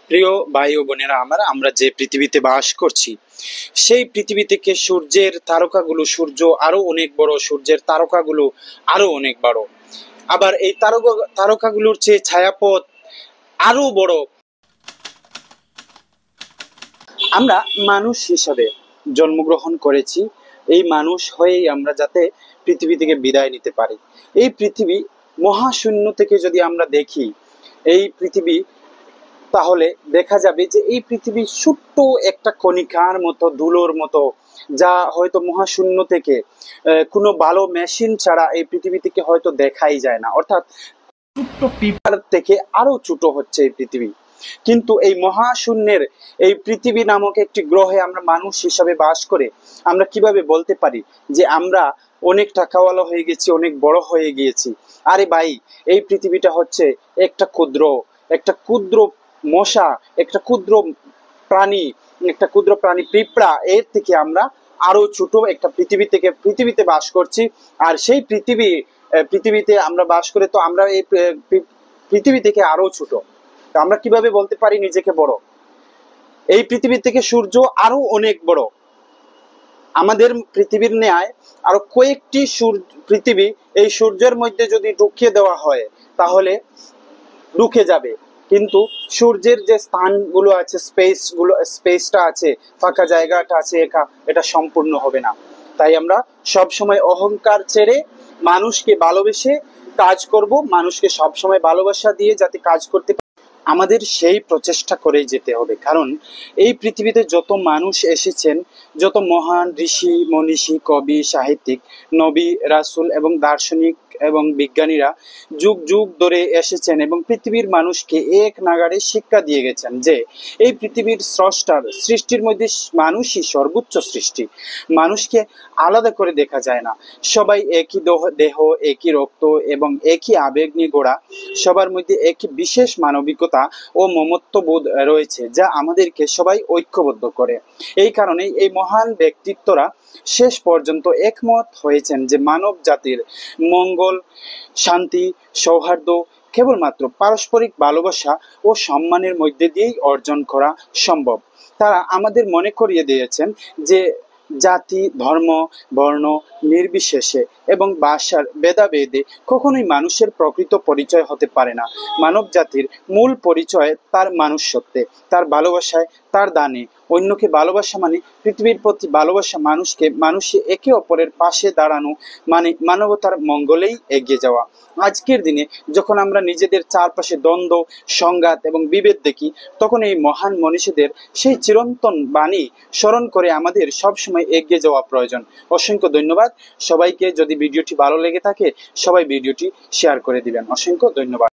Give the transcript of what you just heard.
প্রিয় ভাই ও বোনেরা, আমরা যে পৃথিবীতে বাস করছি সেই পৃথিবী থেকে সূর্যের তারকাগুলো, সূর্য আরো অনেক বড়, সূর্যের তারকাগুলো আরো অনেক বড়। আবার এই তারকাগুলোর চেয়ে ছায়াপথ আরো বড়। আমরা মানুষ হিসাবে জন্মগ্রহণ করেছি, এই মানুষ হয়েই আমরা যাতে পৃথিবী থেকে বিদায় নিতে পারি। এই পৃথিবী মহাশূন্য থেকে যদি আমরা দেখি এই পৃথিবী, তাহলে দেখা যাবে যে এই পৃথিবী ছোট্ট একটা কণিকার মতো, ধুলোর মতো, যা হয়তো মহাশূন্য থেকে কোনো ভালো মেশিন ছাড়া এই পৃথিবী থেকে হয়তো দেখাই যায় না। অর্থাৎ ছোট্ট পিঁপড়ার থেকে আরো ছোট হচ্ছে এই পৃথিবী। কিন্তু এই মহাশূন্যের এই পৃথিবী নামক একটি গ্রহে আমরা মানুষ হিসাবে বাস করে আমরা কিভাবে বলতে পারি যে আমরা অনেক টাকাওয়ালা হয়ে গেছি, অনেক বড় হয়ে গিয়েছি? আরে ভাই, এই পৃথিবীটা হচ্ছে একটা ক্ষুদ্র মশা, একটা ক্ষুদ্র প্রাণী পিঁপড়া, এর থেকে আমরা আরো ছোট একটা পৃথিবীতে বাস করছি। আর সেই পৃথিবীতে আমরা বাস করে তো আমরা এই পৃথিবী থেকে আরো ছোট। আমরা কিভাবে বলতে পারি নিজেকে বড়? এই পৃথিবী থেকে সূর্য আরো অনেক বড়। আমাদের পৃথিবীর ন্যায় আরো কয়েকটি পৃথিবী এই সূর্যের মধ্যে যদি ঢুকিয়ে দেওয়া হয় তাহলে ঢুকে যাবে, কিন্তু সূর্যের যে স্থানগুলো আছে, স্পেসটা আছে, ফাঁকা জায়গাটা আছে, এটা সম্পূর্ণ হবে না। তাই আমরা সব সময় অহংকার ছেড়ে মানুষকে ভালোবেসে কাজ করব, মানুষকে সব সময় ভালোবাসা দিয়ে যাতে কাজ করতে আমাদের সেই প্রচেষ্টা করে যেতে হবে। কারণ এই পৃথিবীতে যত মানুষ এসেছেন, যত মহান ঋষি মনীষী, কবি, সাহিত্যিক, নবী, রাসূল এবং দার্শনিক এবং বিজ্ঞানীরা যুগ যুগ ধরে এসেছেন এবং পৃথিবীর মানুষকে এক নাগাড়ে শিক্ষা দিয়ে গেছেন যে এই পৃথিবীর স্রষ্টার সৃষ্টির মধ্যে মানুষই সর্বোচ্চ সৃষ্টি। মানুষকে আলাদা করে দেখা যায় না, সবাই একই দেহ, একই রক্ত এবং একই আবেগ নিয়ে গড়া। সবার মধ্যে একই বিশেষ মানবিকতা ও মমত্ববোধ রয়েছে যা আমাদেরকে সবাই ঐক্যবদ্ধ করে। এই কারণেই এই মহান ব্যক্তিত্বরা শেষ পর্যন্ত একমত হয়েছেন যে মানব জাতির মঙ্গল, শান্তি, সৌহার্দ্য কেবলমাত্র পারস্পরিক ভালোবাসা ও সম্মানের মধ্যে দিয়েই অর্জন করা সম্ভব। তারা আমাদের মনে করিয়ে দিয়েছেন যে জাতি, ধর্ম, বর্ণ নির্বিশেষে এবং ভাষার ভেদাভেদে কখনোই মানুষের প্রকৃত পরিচয় হতে পারে না। মানব জাতির মূল পরিচয় তার মানুষ্যত্বে, তার ভালোবাসায়, তার দানে। অন্যকে ভালোবাসা মানে পৃথিবীর প্রতি ভালোবাসা, মানুষে একে অপরের পাশে দাঁড়ানো, মানে মানবতার মঙ্গলেই এগিয়ে যাওয়া। আজকের দিনে যখন আমরা নিজেদের চারপাশে দ্বন্দ্ব, সংঘাত এবং বিভেদ দেখি, তখন এই মহান মনীষীদের সেই চিরন্তন বাণী স্মরণ করে আমাদের সবসময় এগিয়ে যাওয়া প্রয়োজন। অসংখ্য ধন্যবাদ সবাইকে। যদি ভিডিওটি ভালো লেগে থাকে সবাই ভিডিওটি শেয়ার করে দিবেন। অসংখ্য ধন্যবাদ।